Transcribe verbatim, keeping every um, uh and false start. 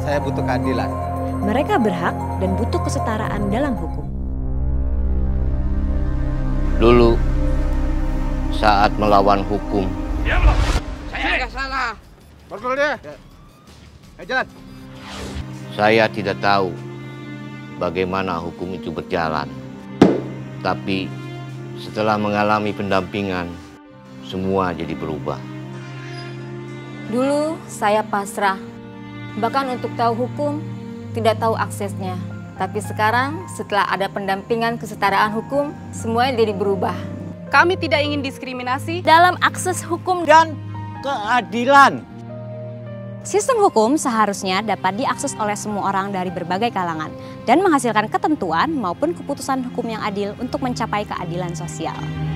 saya butuh keadilan. Mereka berhak dan butuh kesetaraan dalam hukum. Dulu, saat melawan hukum, Diamlah! Saya nggak salah. Kontrol dia. Ayo jalan. saya tidak tahu bagaimana hukum itu berjalan. Tapi setelah mengalami pendampingan, semua jadi berubah. Dulu saya pasrah, bahkan untuk tahu hukum, tidak tahu aksesnya. Tapi sekarang setelah ada pendampingan kesetaraan hukum, semuanya jadi berubah. Kami tidak ingin diskriminasi Dalam akses hukum Dan keadilan. sistem hukum seharusnya dapat diakses oleh semua orang dari berbagai kalangan dan menghasilkan ketentuan maupun keputusan hukum yang adil untuk mencapai keadilan sosial.